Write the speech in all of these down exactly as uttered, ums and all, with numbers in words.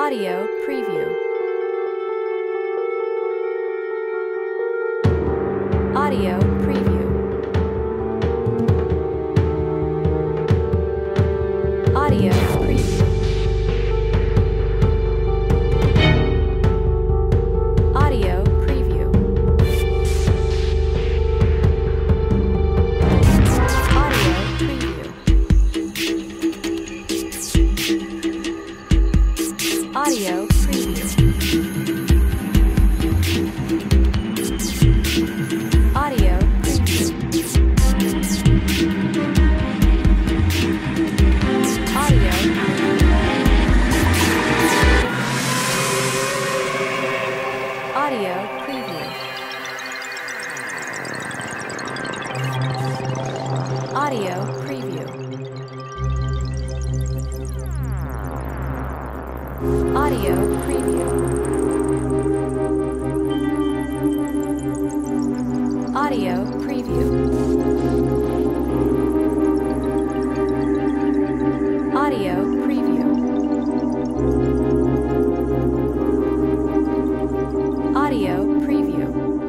Audio preview. Audio preview. Audio preview. Audio preview. Audio preview. Audio preview. Audio preview. Audio preview. Audio preview. Audio preview. Audio preview. Audio preview. Audio preview.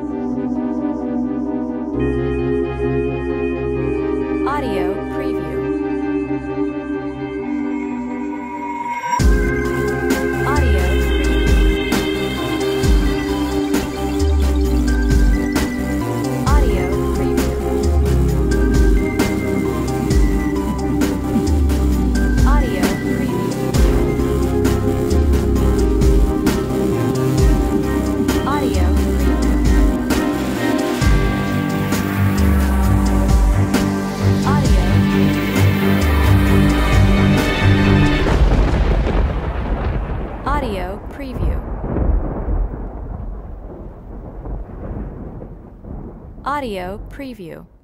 Audio preview. Audio preview. Audio preview.